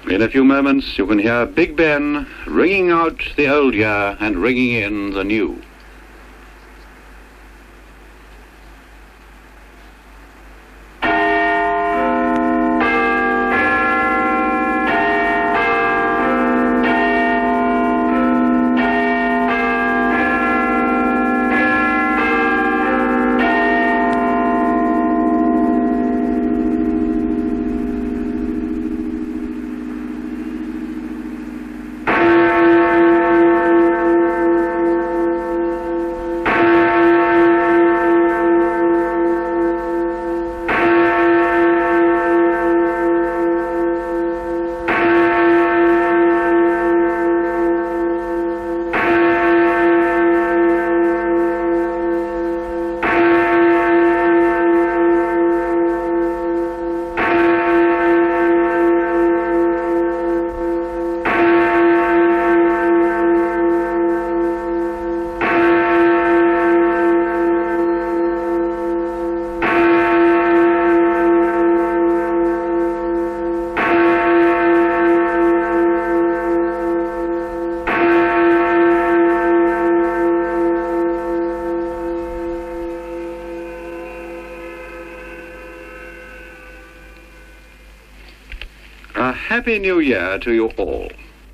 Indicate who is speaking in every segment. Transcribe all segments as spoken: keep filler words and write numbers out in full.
Speaker 1: In a few moments you can hear Big Ben ringing out the old year and ringing in the new. A Happy New Year to you all.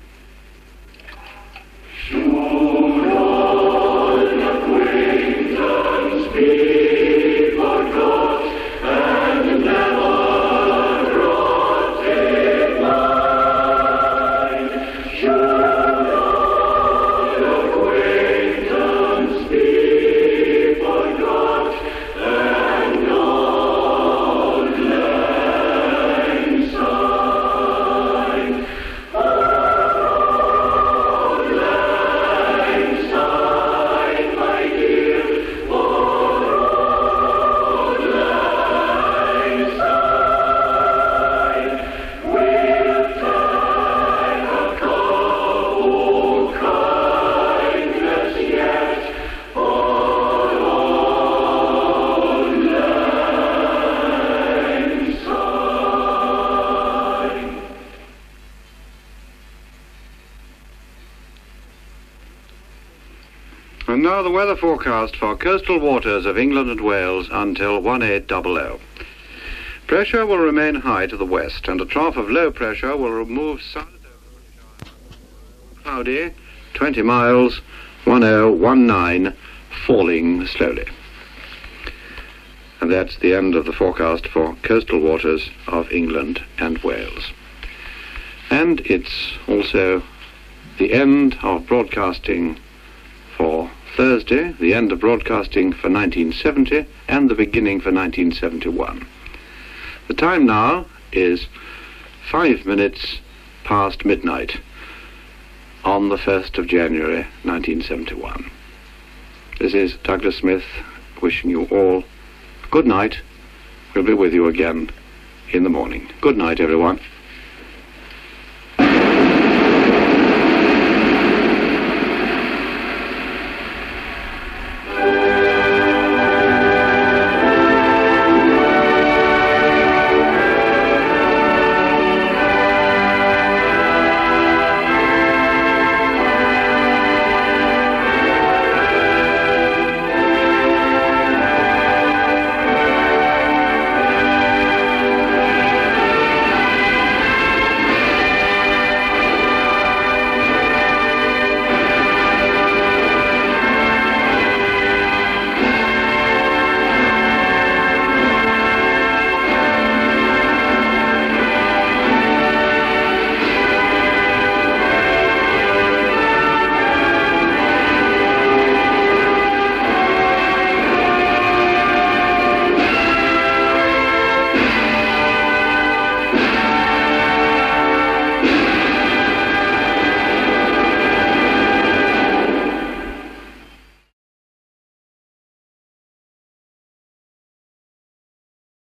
Speaker 1: And now the weather forecast for coastal waters of England and Wales until one eight hundred. Pressure will remain high to the west, and a trough of low pressure will move south. Cloudy, twenty miles, one oh one nine, falling slowly. And that's the end of the forecast for coastal waters of England and Wales. And it's also the end of broadcasting for Thursday, the end of broadcasting for nineteen seventy, and the beginning for nineteen seventy-one. The time now is five minutes past midnight on the first of January nineteen seventy-one. This is Douglas Smith wishing you all good night. We'll be with you again in the morning. Good night, everyone.